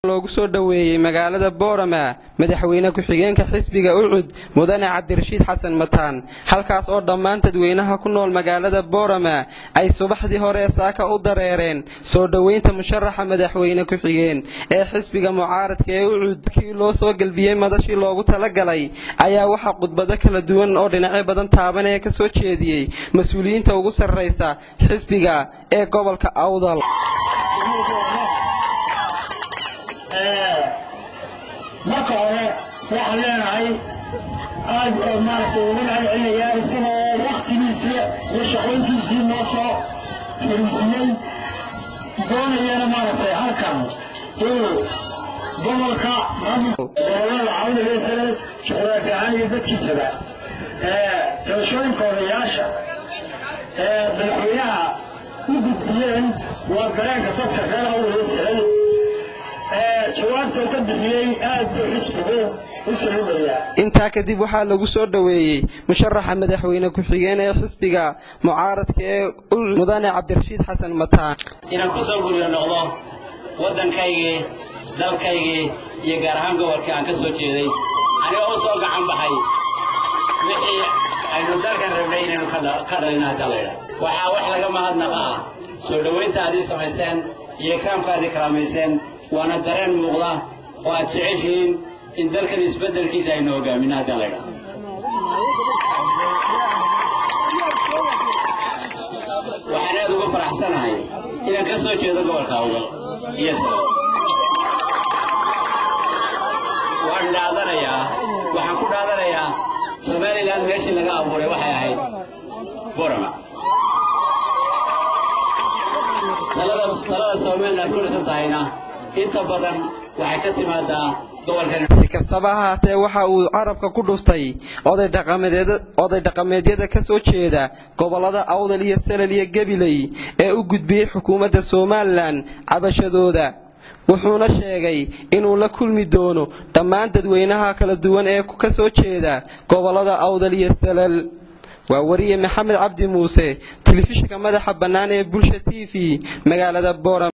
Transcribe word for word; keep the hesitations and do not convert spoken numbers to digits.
loogu soo dhaweeyay magaalada Boorama madaxweyne ku xigeenka xisbiga Ucud Mudane Cabdirashiid Xasan Mataan halkaas oo dhammaan dadweynaha ku nool magaalada Boorama ay subaxdii hore saaka u dareereen soo dhaweynta musharaxa madaxweyne ku xigeen ee xisbiga mucaaradka ee Ucud kii loo soo galbiyay madashii loogu talagalay ayaa waxa khudbado kala duwan oo dhinacyo badan taabanaya ka soo jeediyay mas'uuliyiinta ugu sarreysa xisbiga ee gobolka Awdal marka hore waxaan leenahay aad oo maaragtay ugu celinayaa isagoo waqtigiisa iyo shaqooyinkiisii noo soo fariisiyey doonayana maaragtay halkan inuu gobolka gobolada cawdaleysana shuquraafiican iyo dadkiisaba talashooyinka odayaasha madaxweynaha u gudbiyeen waa dareenka dadka reer awdaleysana intaa kadib waxaa lagu soo dhaweeyay musharaxa madaxweyne ku xigeen ee xisbiga mucaaradka ee Mudane Cabdirashiid Xasan Mataan inaan ku soo guriyo noqdo waddankaygii dalkaygii iyo gaar ahaan gobolka aan ka soo jeeday aniga oo soo gacan baxay wixii aynu dalkan rabnay inaynu ka dhalinaa dalayna waxaa wax laga mahadnaqaa soo dhaweynta aad samayseen iyo ikraamka aad ikraamayseen وانا درين مغلا واتشعشين إن ذلك الإسبدل كيسا ينوغا من هذا الليلة وحنا ذوق فرح سنة هاي إذا كسوة كذا قول كاوغل يسوع وأنا هذا ريا وحنكون هذا ريا سبالي لازم يشي لقى أبوري وحيا هاي بورما ثلاثة ثلاثة سومين نقول سنتهينا inta badan waxay ka timaadaa gobolkan si kastaba ahaatee waxa uu carabka ku dhuftay oday dhaqameedyada oday dhaqameedyada ka soo jeeda gobolada Awdal iyo Salal iyo Gabiley ee u gudbiyay xukuumadda Soomaaliland cabashadooda wuxuuna sheegay inuu la kulmi doono dhammaan dadweynaha kala duwan ee ka soo jeeda gobolada Awdal iyo Salal waa wariye Maxamed Cabdi Muuse telefishinka madaxa bannaan ee Bulsha T V magaalada Boorama.